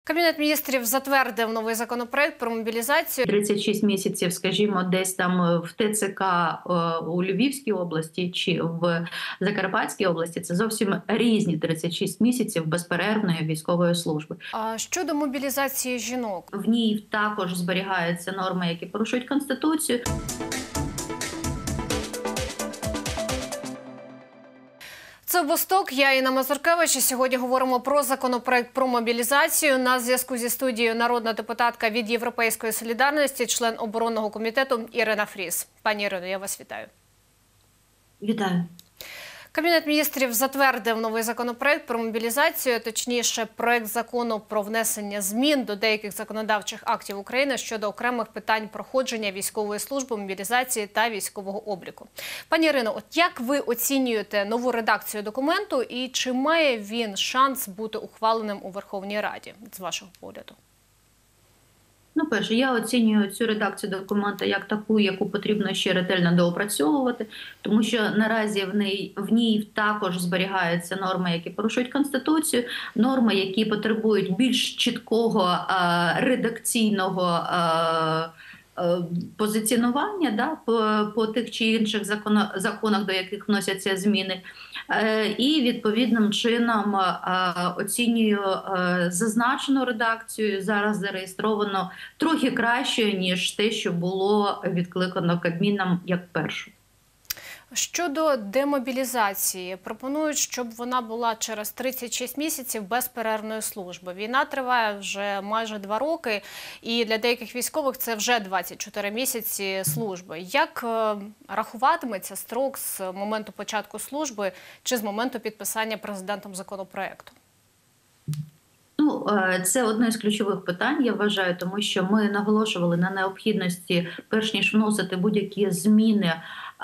Кабінет міністрів затвердив новий законопроект про мобілізацію. 36 місяців, скажімо, десь там в ТЦК у Львівській області чи в Закарпатській області – це зовсім різні 36 місяців безперервної військової служби. А щодо мобілізації жінок? В ній також зберігаються норми, які порушують Конституцію. Це «Восток», я Інна Мазуркевич. Сьогодні говоримо про законопроект про мобілізацію. На зв'язку зі студією народна депутатка від «Європейської солідарності», член оборонного комітету Ірина Фріз. Пані Ірино, я вас вітаю. Вітаю. Кабінет міністрів затвердив новий законопроект про мобілізацію, точніше, проект закону про внесення змін до деяких законодавчих актів України щодо окремих питань проходження військової служби, мобілізації та військового обліку. Пані Ірино, от як ви оцінюєте нову редакцію документу і чи має він шанс бути ухваленим у Верховній Раді, з вашого погляду? Ну, перше, я оцінюю цю редакцію документа як таку, яку потрібно ще ретельно доопрацьовувати, тому що наразі в ній також зберігаються норми, які порушують Конституцію, норми, які потребують більш чіткого редакційного позиціонування по тих чи інших законах, до яких вносяться зміни. І відповідним чином оцінюю зазначену редакцію, зараз зареєстровано трохи краще, ніж те, що було відкликано Кабміном як першу. Щодо демобілізації, пропонують, щоб вона була через 36 місяців безперервної служби. Війна триває вже майже 2 роки, і для деяких військових це вже 24 місяці служби. Як рахуватиметься строк з моменту початку служби чи з моменту підписання президентом законопроекту? Ну, це одне з ключових питань, я вважаю, тому що ми наголошували на необхідності, перш ніж вносити будь-які зміни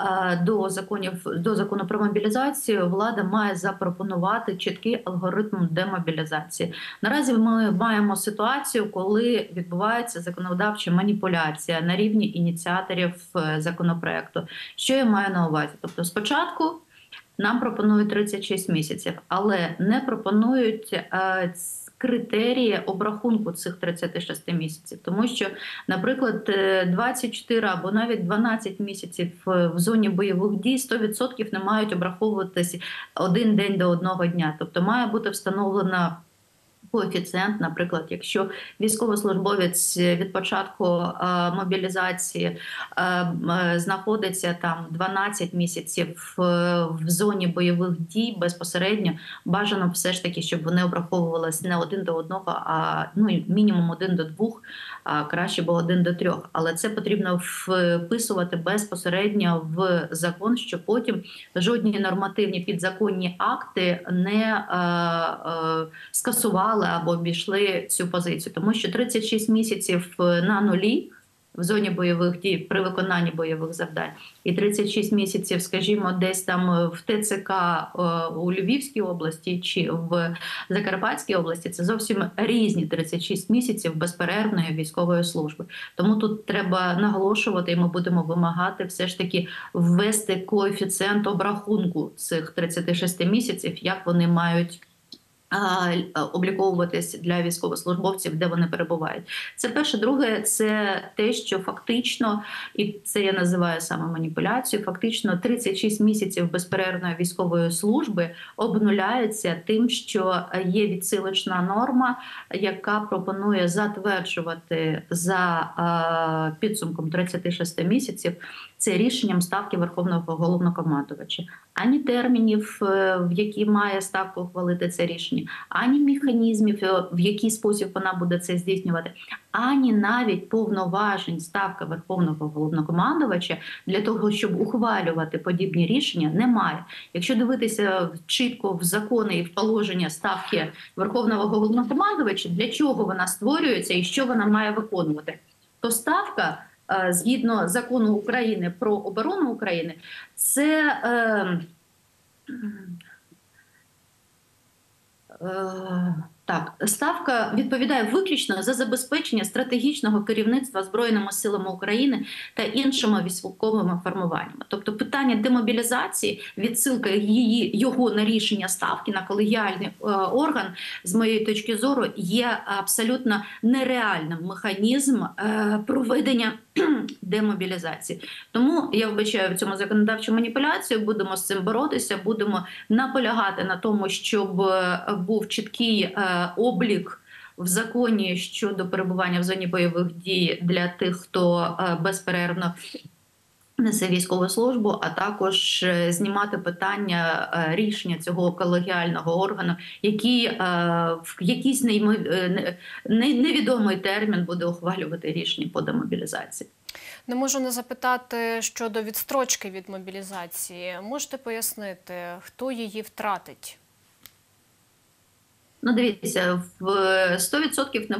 до закону про мобілізацію, влада має запропонувати чіткий алгоритм демобілізації. Наразі ми маємо ситуацію, коли відбувається законодавча маніпуляція на рівні ініціаторів законопроекту. Що я маю на увазі? Тобто спочатку нам пропонують 36 місяців, але не пропонують критерії обрахунку цих 36 місяців. Тому що, наприклад, 24 або навіть 12 місяців в зоні бойових дій 100% не мають обраховуватись один день до одного дня. Тобто має бути встановлена коефіцієнт, наприклад, якщо військовослужбовець від початку мобілізації знаходиться там 12 місяців в зоні бойових дій безпосередньо, бажано все ж таки, щоб вони обраховувалися не один до одного, а мінімум 1 до 2, а краще було 1 до 3. Але це потрібно вписувати безпосередньо в закон, щоб потім жодні нормативні підзаконні акти не скасували або обійшли цю позицію. Тому що 36 місяців на нулі в зоні бойових дій при виконанні бойових завдань і 36 місяців, скажімо, десь там в ТЦК у Львівській області чи в Закарпатській області – це зовсім різні 36 місяців безперервної військової служби. Тому тут треба наголошувати, і ми будемо вимагати все ж таки ввести коефіцієнт обрахунку цих 36 місяців, як вони мають обліковуватись для військовослужбовців, де вони перебувають. Це перше. Друге, це те, що фактично, і це я називаю саме маніпуляцією, фактично 36 місяців безперервної військової служби обнуляється тим, що є відсилочна норма, яка пропонує затверджувати за підсумком 36 місяців це рішенням Ставки Верховного Головнокомандувача. Ані термінів, в які має Ставка ухвалити це рішення, ані механізмів, в який спосіб вона буде це здійснювати, ані навіть повноважень Ставки Верховного Головнокомандувача для того, щоб ухвалювати подібні рішення, немає. Якщо дивитися чітко в закони і в положення Ставки Верховного Головнокомандувача, для чого вона створюється і що вона має виконувати, то Ставка, згідно закону України про оборону України, це Так, ставка відповідає виключно за забезпечення стратегічного керівництва Збройними силами України та іншими військовими формуваннями. Тобто питання демобілізації, відсилка його на рішення ставки на колегіальний орган, з моєї точки зору, є абсолютно нереальним механізм проведення демобілізації. Тому я вбачаю в цьому законодавчу маніпуляцію, будемо з цим боротися, будемо наполягати на тому, щоб був чіткий облік в законі щодо перебування в зоні бойових дій для тих, хто безперервно несе військову службу, а також знімати питання рішення цього колегіального органу, який в якийсь невідомий термін буде ухвалювати рішення по демобілізації. Не можу не запитати щодо відстрочки від мобілізації. Можете пояснити, хто її втратить? Ну, дивіться, в 100%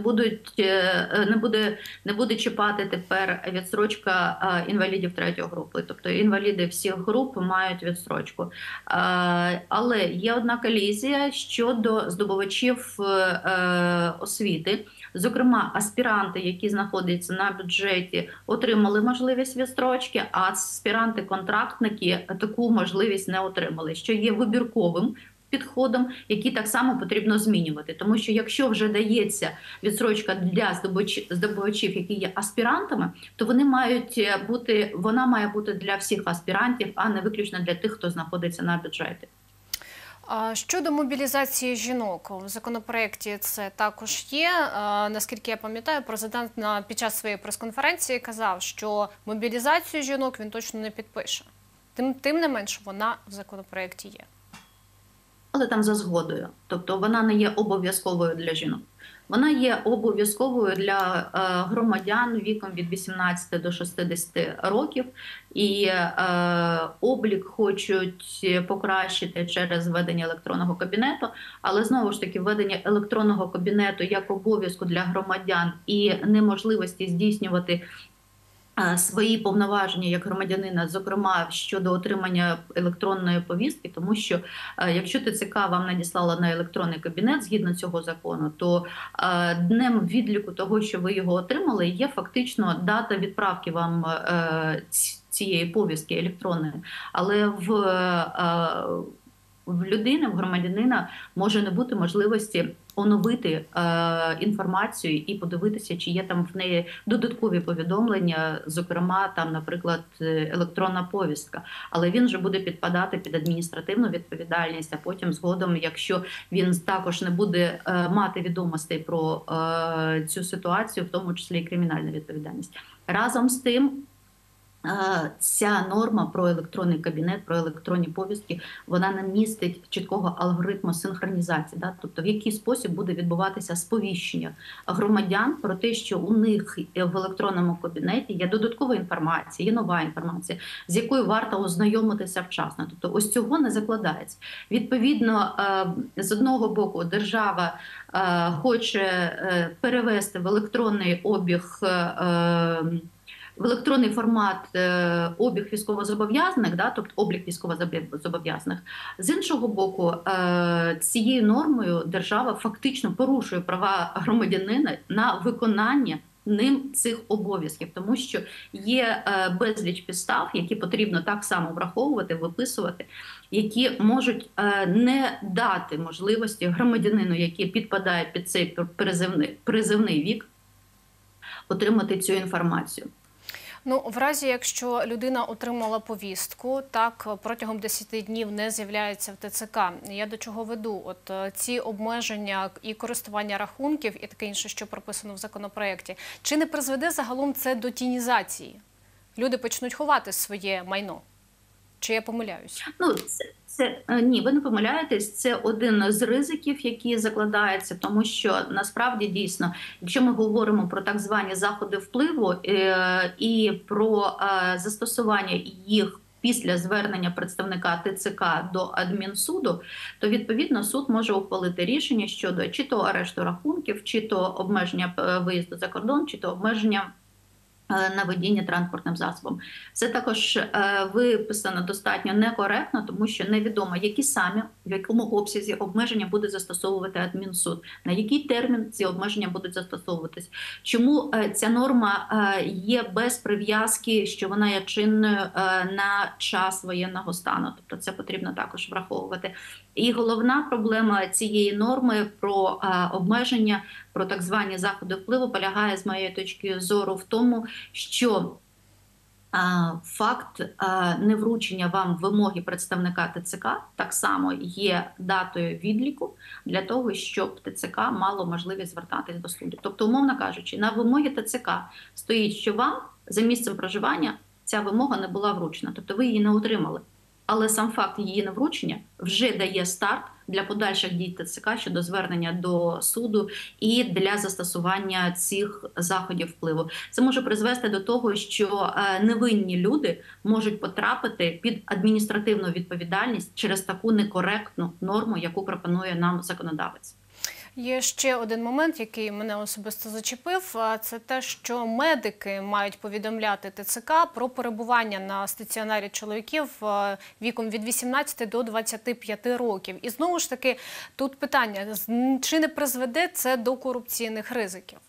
не буде чіпати тепер відстрочка інвалідів третьої групи. Тобто інваліди всіх груп мають відстрочку. Але є одна колізія щодо здобувачів освіти. Зокрема, аспіранти, які знаходяться на бюджеті, отримали можливість відстрочки, а аспіранти-контрактники таку можливість не отримали, що є вибірковим підходом, який так само потрібно змінювати. Тому що якщо вже дається відстрочка для здобувачів, які є аспірантами, то вона має бути для всіх аспірантів, а не виключно для тих, хто знаходиться на бюджеті. Щодо мобілізації жінок, в законопроєкті це також є. Наскільки я пам'ятаю, президент під час своєї прес-конференції казав, що мобілізацію жінок він точно не підпише. Тим не менш, вона в законопроєкті є. Але там за згодою. Тобто вона не є обов'язковою для жінок. Вона є обов'язковою для громадян віком від 18 до 60 років. І облік хочуть покращити через введення електронного кабінету. Але знову ж таки, введення електронного кабінету як обов'язку для громадян і неможливості здійснювати свої повноваження як громадянина, зокрема щодо отримання електронної повістки, тому що якщо ТЦК вам надіслала на електронний кабінет згідно цього закону, то днем відліку того, що ви його отримали, є фактично дата відправки вам цієї повістки електронної. Але в людини, в громадянина може не бути можливості оновити інформацію і подивитися, чи є там в неї додаткові повідомлення, зокрема, там, наприклад, електронна повістка. Але він вже буде підпадати під адміністративну відповідальність, а потім згодом, якщо він також не буде мати відомостей про цю ситуацію, в тому числі і кримінальну відповідальність. Разом з тим, ця норма про електронний кабінет, про електронні повістки, вона не містить чіткого алгоритму синхронізації. Да? Тобто в який спосіб буде відбуватися сповіщення громадян про те, що у них в електронному кабінеті є додаткова інформація, є нова інформація, з якою варто ознайомитися вчасно. Тобто ось цього не закладається. Відповідно, з одного боку держава хоче перевести в електронний обіг в електронний формат обіг військовозобов'язаних, да, тобто облік військовозобов'язаних. З іншого боку, цією нормою держава фактично порушує права громадянина на виконання ним цих обов'язків, тому що є безліч підстав, які потрібно так само враховувати, виписувати, які можуть не дати можливості громадянину, який підпадає під цей призивний вік, отримати цю інформацію. Ну, в разі, якщо людина отримала повістку, так, протягом 10 днів не з'являється в ТЦК. Я до чого веду? От ці обмеження і користування рахунків і таке інше, що прописано в законопроєкті, чи не призведе загалом це до тінізації? Люди почнуть ховати своє майно. Чи я помиляюсь? Ну, ні, ви не помиляєтесь. Це один з ризиків, які закладаються, тому що насправді дійсно, якщо ми говоримо про так звані заходи впливу і про застосування їх після звернення представника ТЦК до адмінсуду, то відповідно суд може ухвалити рішення щодо чи то арешту рахунків, чи то обмеження виїзду за кордон, чи то обмеження на водіння транспортним засобом. Це також виписано достатньо некоректно, тому що невідомо, які самі в якому обсязі обмеження буде застосовувати адмінсуд, на який термін ці обмеження будуть застосовуватись. Чому ця норма є без прив'язки, що вона є чинною на час воєнного стану? Тобто це потрібно також враховувати. І головна проблема цієї норми про обмеження, про так звані заходи впливу полягає, з моєї точки зору, в тому, що факт невручення вам вимоги представника ТЦК так само є датою відліку для того, щоб ТЦК мало можливість звертатись до суду. Тобто, умовно кажучи, на вимоги ТЦК стоїть, що вам за місцем проживання ця вимога не була вручена, тобто ви її не отримали. Але сам факт її невручення вже дає старт для подальших дій ТЦК щодо звернення до суду і для застосування цих заходів впливу. Це може призвести до того, що невинні люди можуть потрапити під адміністративну відповідальність через таку некоректну норму, яку пропонує нам законодавець. Є ще один момент, який мене особисто зачепив. Це те, що медики мають повідомляти ТЦК про перебування на стаціонарі чоловіків віком від 18 до 25 років. І знову ж таки, тут питання, чи не призведе це до корупційних ризиків?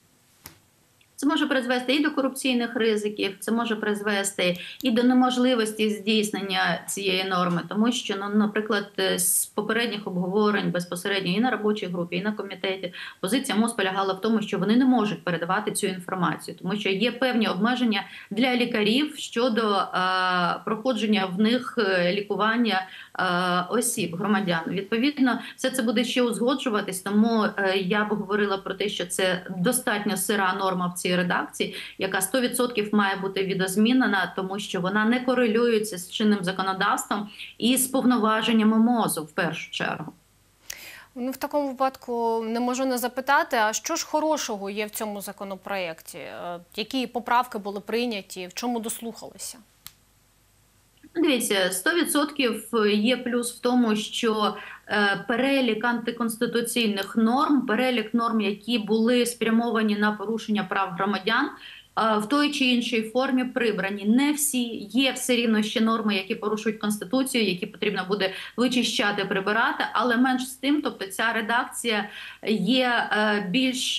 Це може призвести і до корупційних ризиків, це може призвести і до неможливості здійснення цієї норми, тому що, наприклад, з попередніх обговорень безпосередньо і на робочій групі, і на комітеті позиція МОЗ полягала в тому, що вони не можуть передавати цю інформацію, тому що є певні обмеження для лікарів щодо проходження в них лікування осіб, громадян. Відповідно, все це буде ще узгоджуватись, тому я б говорила про те, що це достатньо сира норма в цій редакції, яка 100% має бути відозмінена, тому що вона не корелюється з чинним законодавством і з повноваженнями МОЗу в першу чергу. Ну, в такому випадку не можу не запитати, а що ж хорошого є в цьому законопроєкті? Які поправки були прийняті, в чому дослухалися? Дивіться, 100% є плюс в тому, що перелік антиконституційних норм, перелік норм, які були спрямовані на порушення прав громадян, в той чи іншій формі прибрані. Не всі, є все рівно ще норми, які порушують Конституцію, які потрібно буде вичищати, прибирати, але менш з тим, тобто ця редакція є більш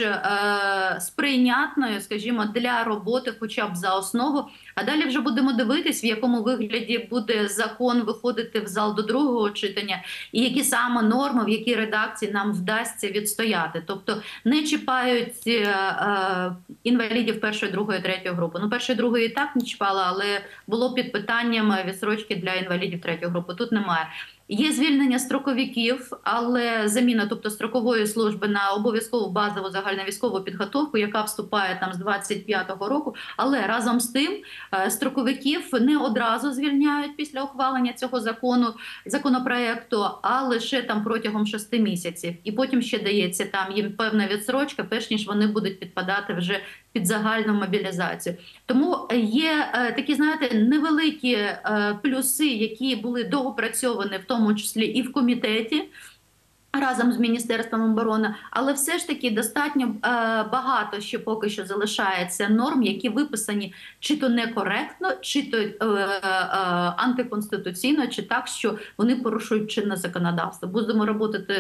сприйнятною, скажімо, для роботи хоча б за основу. А далі вже будемо дивитись, в якому вигляді буде закон виходити в зал до другого читання, і які саме норми, в якій редакції нам вдасться відстояти. Тобто не чіпають інвалідів першої, другої, третьої групи. Ну, першої, другої і так не чіпала, але було під питанням відстрочки для інвалідів третьої групи. Тут немає. Є звільнення строковиків, але заміна, тобто строкової служби на обов'язкову базову загальновійськову підготовку, яка вступає там з 25-го року, але разом з тим строковиків не одразу звільняють після ухвалення цього законопроекту, а лише там протягом 6 місяців. І потім ще дається там їм певна відстрочка, перш ніж вони будуть підпадати вже під загальну мобілізацію. Тому є такі, знаєте, невеликі плюси, які були доопрацьовані в тому числі і в комітеті разом з Міністерством оборони, але все ж таки достатньо багато ще поки що залишається норм, які виписані чи то некоректно, чи то антиконституційно, чи так, що вони порушують чинне законодавство. Будемо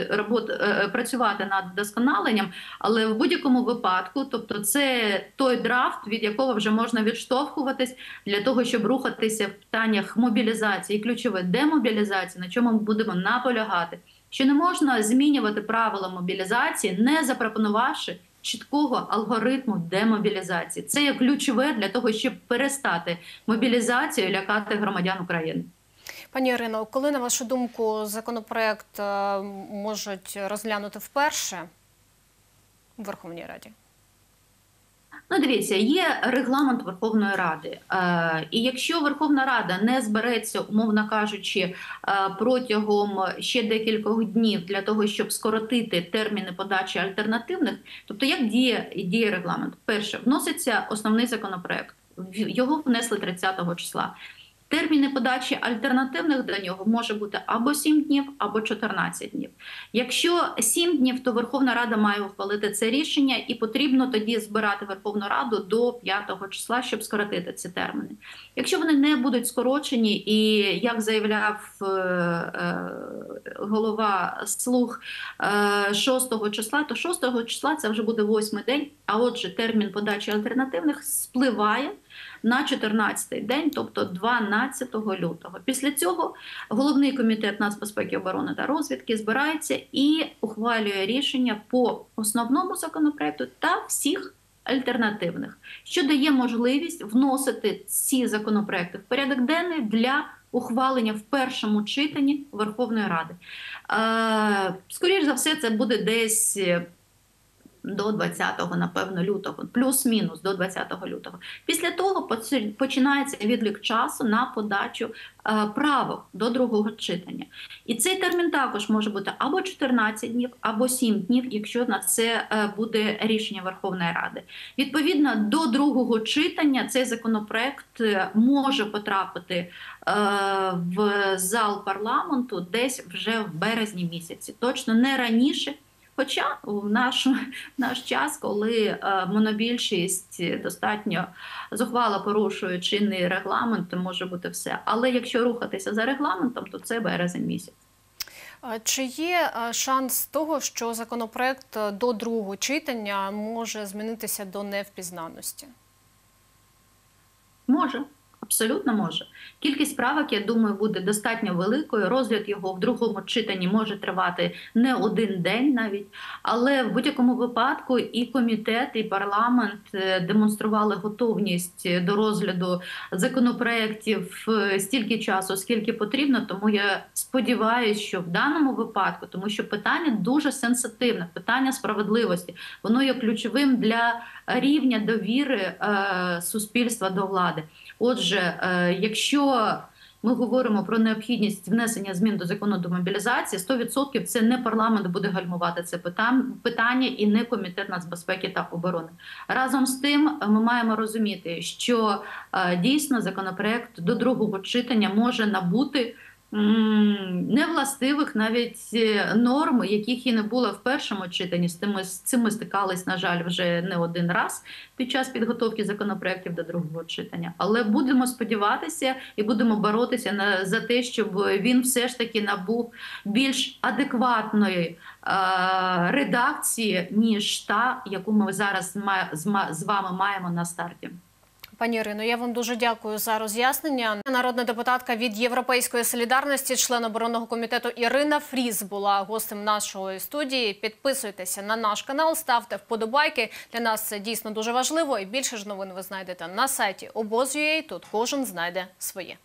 працювати над вдосконаленням, але в будь-якому випадку, тобто це той драфт, від якого вже можна відштовхуватись для того, щоб рухатися в питаннях мобілізації, ключове демобілізації, на чому ми будемо наполягати. Що не можна змінювати правила мобілізації, не запропонувавши чіткого алгоритму демобілізації. Це є ключове для того, щоб перестати мобілізацію і лякати громадян України. Пані Ірино, коли, на вашу думку, законопроект можуть розглянути вперше у Верховній Раді? Ну, дивіться, є регламент Верховної Ради. І якщо Верховна Рада не збереться, умовно кажучи, протягом ще декількох днів для того, щоб скоротити терміни подачі альтернативних, тобто як діє регламент? Перше, вноситься основний законопроект. Його внесли 30-го числа. Терміни подачі альтернативних до нього може бути або 7 днів, або 14 днів. Якщо 7 днів, то Верховна Рада має ухвалити це рішення, і потрібно тоді збирати Верховну Раду до 5 числа, щоб скоротити ці терміни. Якщо вони не будуть скорочені, і, як заявляв голова «Слуг», 6 числа, то 6 числа це вже буде 8-й день, а отже термін подачі альтернативних спливає на 14-й день, тобто 12 лютого. Після цього головний комітет нацбезпеки, оборони та розвідки збирається і ухвалює рішення по основному законопроекту та всіх альтернативних, що дає можливість вносити ці законопроекти в порядок денний для ухвалення в першому читанні Верховної Ради. Скоріш за все, це буде десь до 20-го, напевно, лютого, плюс-мінус до 20 лютого. Після того починається відлік часу на подачу правок до другого читання. І цей термін також може бути або 14 днів, або 7 днів, якщо на це буде рішення Верховної Ради. Відповідно, до другого читання цей законопроект може потрапити в зал парламенту десь вже в березні місяці, точно не раніше. Хоча в наш час, коли монобільшість достатньо зухвало порушує чинний регламент, то може бути все. Але якщо рухатися за регламентом, то це березень місяць. Чи є шанс того, що законопроект до другого читання може змінитися до невпізнаності? Може. Абсолютно може. Кількість правок, я думаю, буде достатньо великою. Розгляд його в другому читанні може тривати не один день навіть. Але в будь-якому випадку і комітет, і парламент демонстрували готовність до розгляду законопроєктів стільки часу, скільки потрібно. Тому я сподіваюся, що в даному випадку, тому що питання дуже сенситивне, питання справедливості, воно є ключовим для рівня довіри суспільства до влади. Отже, якщо ми говоримо про необхідність внесення змін до закону до мобілізації, 100% це не парламент буде гальмувати це питання і не комітет нацбезпеки та оборони. Разом з тим ми маємо розуміти, що дійсно законопроект до другого читання може набути невластивих навіть норм, яких і не було в першому читанні. З цим ми стикались, на жаль, вже не один раз під час підготовки законопроєктів до другого читання. Але будемо сподіватися і будемо боротися за те, щоб він все ж таки набув більш адекватної редакції, ніж та, яку ми зараз з вами маємо на старті. Пані Ірино, я вам дуже дякую за роз'яснення. Народна депутатка від «Європейської солідарності», член оборонного комітету Ірина Фріз була гостем нашої студії. Підписуйтеся на наш канал, ставте вподобайки. Для нас це дійсно дуже важливо. І більше ж новин ви знайдете на сайті Обоз.ua. Тут кожен знайде своє.